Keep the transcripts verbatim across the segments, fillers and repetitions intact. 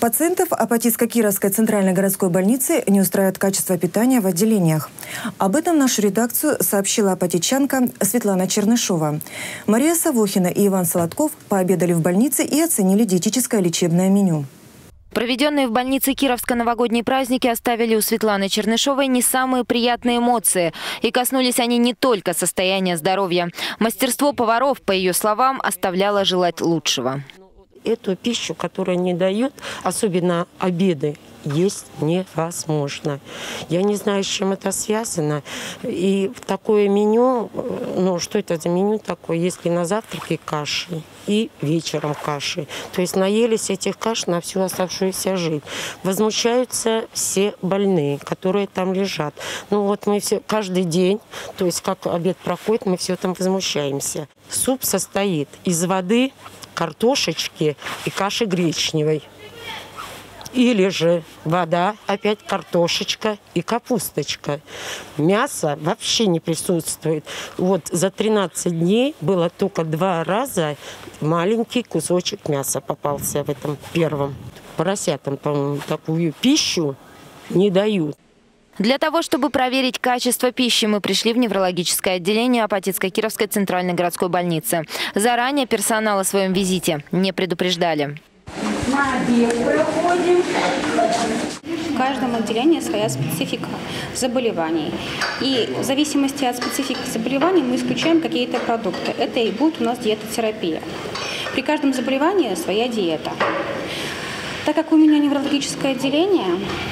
Пациентов Апатитско-Кировской центральной городской больницы не устраивает качество питания в отделениях. Об этом нашу редакцию сообщила апатитчанка Светлана Чернышова. Мария Савохина и Иван Солодков пообедали в больнице и оценили диетическое лечебное меню. Проведенные в больнице Кировска новогодние праздники оставили у Светланы Чернышовой не самые приятные эмоции. И коснулись они не только состояния здоровья. Мастерство поваров, по ее словам, оставляло желать лучшего. Эту пищу, которую они дают, особенно обеды, есть невозможно. Я не знаю, с чем это связано. И такое меню, ну что это за меню такое, если на завтраке каши и вечером каши. То есть наелись этих каш на всю оставшуюся жизнь. Возмущаются все больные, которые там лежат. Ну вот мы все каждый день, то есть как обед проходит, мы все там возмущаемся. Суп состоит из воды, картошечки и каши гречневой. Или же вода, опять картошечка и капусточка. Мясо вообще не присутствует. Вот за тринадцать дней было только два раза маленький кусочек мяса попался в этом первом. Поросятам, по-моему, такую пищу не дают. Для того, чтобы проверить качество пищи, мы пришли в неврологическое отделение Апатитско-Кировской центральной городской больницы. Заранее персонал о своем визите не предупреждали. На обед проходим. В каждом отделении своя специфика заболеваний. И в зависимости от специфики заболеваний мы исключаем какие-то продукты. Это и будет у нас диетотерапия. При каждом заболевании своя диета. Так как у меня неврологическое отделение,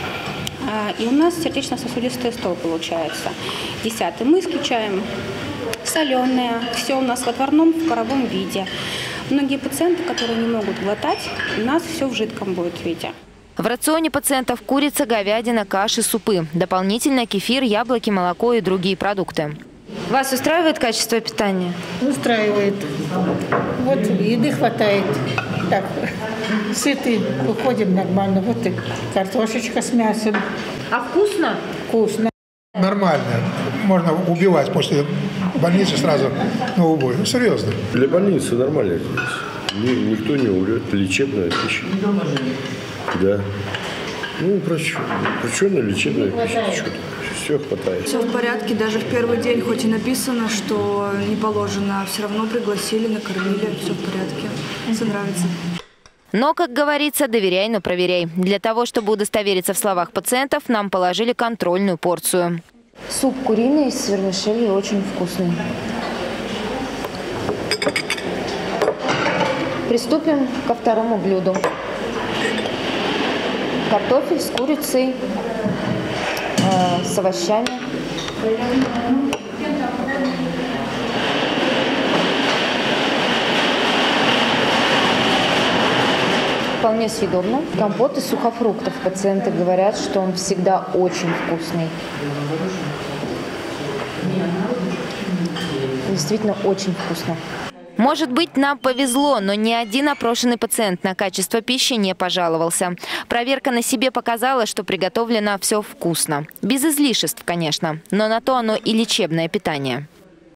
и у нас сердечно-сосудистый стол получается. Десятый. Мы исключаем соленое. Все у нас в отварном, в паровом виде. Многие пациенты, которые не могут глотать, у нас все в жидком будет в виде. В рационе пациентов курица, говядина, каши, супы. Дополнительно кефир, яблоки, молоко и другие продукты. Вас устраивает качество питания? Устраивает. Вот еды хватает. Так, сыты, выходим нормально. Вот и картошечка с мясом. А вкусно? Вкусно. Нормально. Можно убивать после больницы сразу на убой. Ну, серьезно. Для больницы нормально здесь. Никто не умрет. Лечебная пища. Да. Ну, прочённая лечебная пища. Все хватает. Все в порядке. Даже в первый день, хоть и написано, что не положено, все равно пригласили, накормили. Все в порядке. Все нравится. Но, как говорится, доверяй, но проверяй. Для того, чтобы удостовериться в словах пациентов, нам положили контрольную порцию. Суп куриный с вермишелью очень вкусный. Приступим ко второму блюду. Картофель с курицей, э, с овощами. Вполне съедобно. Компот из сухофруктов. Пациенты говорят, что он всегда очень вкусный. Действительно очень вкусно. Может быть, нам повезло, но ни один опрошенный пациент на качество пищи не пожаловался. Проверка на себе показала, что приготовлено все вкусно. Без излишеств, конечно, но на то оно и лечебное питание.